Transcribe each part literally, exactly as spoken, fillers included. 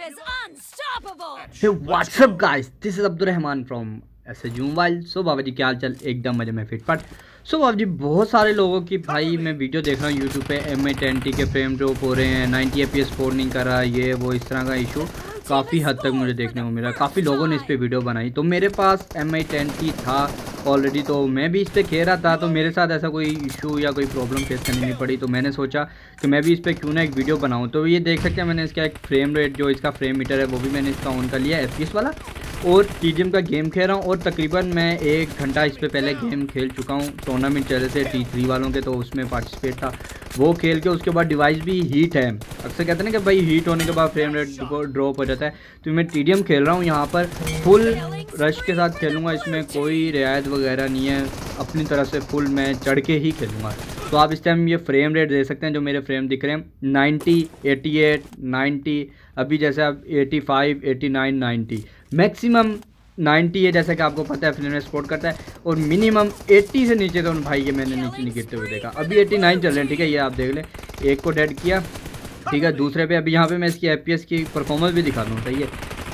Hey, what's up guys? This is Abdul Rahman from ऐसे जूमवाइल। सो बाबा जी क्या हाल चाल? एकदम मजे में फिट फट। सो बाबा जी बहुत सारे लोगों की भाई मैं वीडियो देख रहा हूँ यूट्यूब पे, एम आई टेन टी के फ्रेम ड्रॉप हो रहे हैं, नाइन्टी एफ पी एस फोर नहीं कर रहा, ये वो इस तरह का इशू काफ़ी हद तक मुझे देखने को मिला। काफ़ी लोगों ने इस पर वीडियो बनाई, तो मेरे पास एम आई टेन टी था ऑलरेडी, तो मैं भी इस पर खेल रहा था, तो मेरे साथ ऐसा कोई इशू या कोई प्रॉब्लम फेस करनी नहीं पड़ी। तो मैंने सोचा कि मैं भी इस पर क्यों ना एक वीडियो बनाऊं। तो ये देख सकते हैं मैंने इसका एक फ्रेम रेट जो इसका फ्रेम मीटर है वो भी मैंने इसका ऑन कर लिया एफ पी एस वाला, और टी डी एम का गेम खेल रहा हूँ। और तकरीबन मैं एक घंटा इस पर पहले गेम खेल चुका हूँ। टूर्नामेंट चल रहे थे टी थ्री वालों के, तो उसमें पार्टिसिपेट था, वो खेल के उसके बाद डिवाइस भी हीट है। अक्सर कहते हैं ना कि भाई हीट होने के बाद फ्रेम रेट ड्रॉप हो जाता है। तो मैं टी डी एम खेल रहा हूँ यहाँ पर, फुल रश के साथ खेलूँगा, इसमें कोई रियायत वगैरह नहीं है, अपनी तरफ से फुल मैं चढ़ के ही खेलूँगा। तो आप इस टाइम ये फ्रेम रेट दे सकते हैं जो मेरे फ्रेम दिख रहे हैं, नाइन्टी, एटी एट, नाइन्टी, अभी जैसे आप eighty five, eighty nine, ninety, maximum ninety है जैसा कि आपको पता है फ्रेम रेट सपोर्ट करता है, और मिनिमम एटी से नीचे तो भाई ये मैंने नीचे नहीं गिरते हुए देखा। अभी एटी नाइन चल रहे हैं, ठीक है, ये आप देख लें, एक को डेड किया, ठीक है, दूसरे पे अभी यहाँ पे मैं इसकी एफ पी एस की परफॉर्मेंस भी दिखा दूँ, सही है।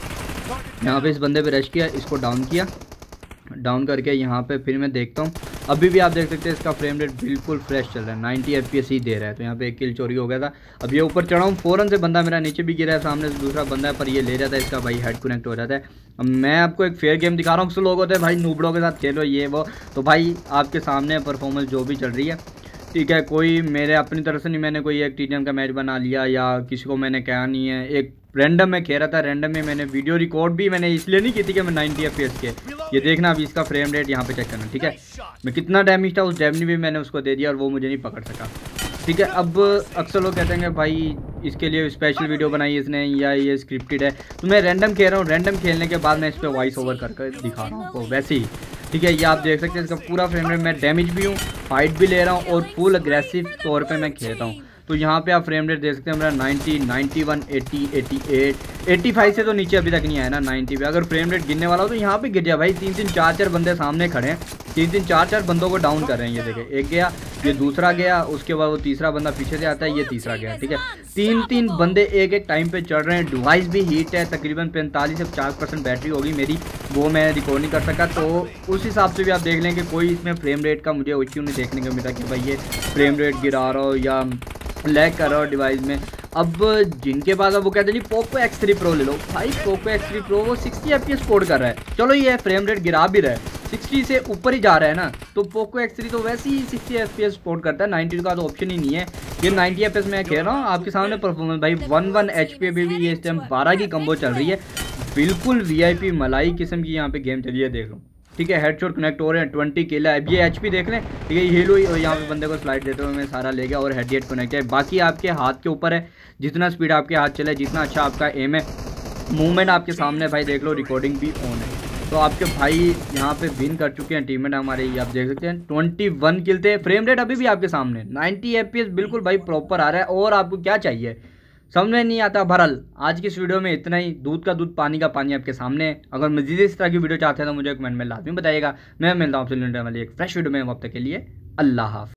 यहाँ पे इस बंदे पे रश किया, इसको डाउन किया, डाउन करके यहाँ पे फिर मैं देखता हूँ, अभी भी आप देख सकते हैं इसका फ्रेम रेट बिल्कुल फ्रेश चल रहा है, नाइन्टी एफ पी एस ही दे रहा है। तो यहाँ पे एक किल चोरी हो गया था। अब ये ऊपर चढ़ा हूँ, फ़ौरन से बंदा मेरा नीचे भी गिरा है, सामने से दूसरा बंदा है, पर ये ले जाता है, इसका भाई हेड कनेक्ट हो जाता है। अब मैं आपको एक फेयर गेम दिखा रहा हूँ, लोग होते हैं भाई नूबड़ों के साथ खेलो ये वो, तो भाई आपके सामने परफॉर्मेंस जो भी चल रही है, ठीक है, कोई मेरे अपनी तरफ से नहीं, मैंने कोई एक टी डी एम का मैच बना लिया या किसी को मैंने कहा नहीं है, एक रैंडम में खेल रहा था, रैंडम में मैंने वीडियो रिकॉर्ड भी मैंने इसलिए नहीं की थी कि मैं नाइन्टी एफ पी एस के, ये देखना अभी इसका फ्रेम रेट यहाँ पे चेक करना, ठीक है, मैं कितना डैमेज था उस डैमेज भी मैंने उसको दे दिया और वो मुझे नहीं पकड़ सका, ठीक है। अब अक्सर लोग कहते हैं कि भाई इसके लिए स्पेशल वीडियो बनाई इसने या ये स्क्रिप्टेड है, तो मैं रैंडम खेल रहा हूँ, रैंडम खेलने के बाद मैं इस पर वॉइस ओवर करके दिखा रहा हूँ आपको वैसे ही, ठीक है। ये आप देख सकते हैं इसका पूरा फ्रेम रेट, मैं डैमेज भी हूँ, फाइट भी ले रहा हूँ और फुल अग्रेसिव तौर पे मैं खेल रहा हूँ। तो यहाँ पे आप फ्रेम रेट देख सकते हैं मेरा ninety, ninety one, eighty, eighty eight, eighty five से तो नीचे अभी तक नहीं आया ना, नाइन्टी पे अगर फ्रेम रेट गिरने वाला हो तो यहाँ पे गिर जाए भाई। तीन तीन चार चार बंदे सामने खड़े हैं, तीन तीन चार चार बंदों को डाउन कर रहे हैं, ये देखें, एक गया, ये दूसरा गया, उसके बाद वो तीसरा बंदा पीछे से आता है, ये तीसरा गया, ठीक है, तीन तीन बंदे एक एक टाइम पे चढ़ रहे हैं। डिवाइस भी हीट है, तकरीबन पैंतालीस से पचास परसेंट बैटरी होगी मेरी, वो मैं रिकॉर्ड नहीं कर सका। तो उस हिसाब से भी आप देख लें कि कोई इसमें फ्रेम रेट का मुझे इश्यू नहीं देखने को मिला कि भाई ये फ्रेम रेट गिरा रहा हो या लैग कर रहा हो डिवाइस में। अब जिनके पास अब वो कहते हैं जी पोको एक्स थ्री प्रो ले लो, भाई पोको एक्स थ्री प्रो वो sixty F P S support कर रहा है, चलो ये फ्रेम रेट गिरा भी रहा है, सिक्सटी से ऊपर ही जा रहा है ना, तो पोको एक्स थ्री तो वैसे ही sixty F P S support करता है, नाइन्टी का तो ऑप्शन ही नहीं है। ये नाइन्टी एफ पी एस मैं खेल रहा हूँ आपके सामने परफॉर्मेंस भाई वन वन एच पी भी, भी ये इस टाइम बारह की कम्बो चल रही है, बिल्कुल वी आई पी मलाई किस्म की यहाँ पे गेम चली है, देख लो, ठीक है, हेडशॉट कनेक्ट हो रहे हैं, ट्वेंटी किल है। अब ये एचपी देख लें, ठीक है, ये लो यहाँ पे बंदे को स्लाइड देते हुए मैं सारा ले गया और हेड हेड कनेक्ट है। बाकी आपके हाथ के ऊपर है, जितना स्पीड आपके हाथ चले, जितना अच्छा आपका एम है, मूवमेंट आपके सामने भाई देख लो, रिकॉर्डिंग भी ऑन है। तो आपके भाई यहाँ पे विन कर चुके हैं टीममेट हमारे, ये आप देख सकते हैं ट्वेंटी वन किल थे, फ्रेम रेट अभी भी आपके सामने नाइन्टी एफ पी एस बिल्कुल भाई प्रॉपर आ रहा है। और आपको क्या चाहिए समझ में नहीं आता। बहरहाल आज की इस वीडियो में इतना ही, दूध का दूध पानी का पानी आपके सामने। अगर मजीद इस तरह की वीडियो चाहते हैं तो मुझे कमेंट में लाजमी बताइएगा। मैं मिलता हूँ आपसे वाली एक फ्रेश वीडियो में, वक्त के लिए अल्लाह हाफ़िज़।